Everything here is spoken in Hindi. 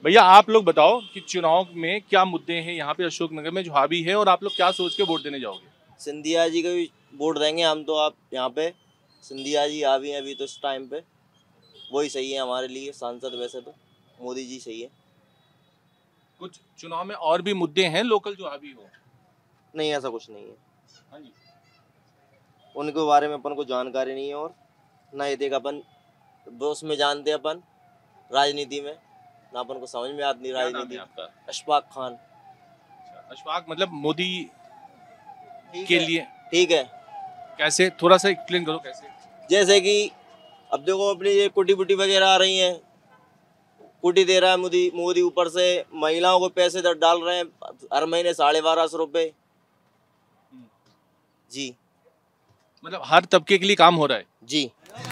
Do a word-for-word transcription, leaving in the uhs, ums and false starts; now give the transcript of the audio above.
भैया आप लोग बताओ कि चुनाव में क्या मुद्दे हैं यहाँ पे अशोकनगर में जो हावी है और आप लोग क्या सोच के वोट देने जाओगे? सिंधिया जी का भी वोट देंगे हम तो। आप यहाँ पे सिंधिया जी हावी हैं अभी तो इस टाइम पे, वही सही है हमारे लिए सांसद। वैसे तो मोदी जी सही है। कुछ चुनाव में और भी मुद्दे हैं लोकल जो हावी हो? नहीं, ऐसा कुछ नहीं है। हाँ जी। उनके बारे में अपन को जानकारी नहीं है, और ना ये देख अपन वो उसमें जानते हैं अपन राजनीति में, ना अपन को समझ में आती क्या नाम राजनीति। है आपका? अशफाक खान। अशफाक मतलब मोदी ठीक के है, लिए ठीक है। कैसे, थोड़ा सा एक्सप्लेन करो कैसे? जैसे कि अब देखो अपनी ये कुटी बुटी वगैरह आ रही हैं, कुटी दे रहा है मोदी। मोदी ऊपर से महिलाओं को पैसे दर डाल रहे हैं हर महीने साढ़े बारह सौ रुपए जी। मतलब हर तबके के लिए काम हो रहा है। जी।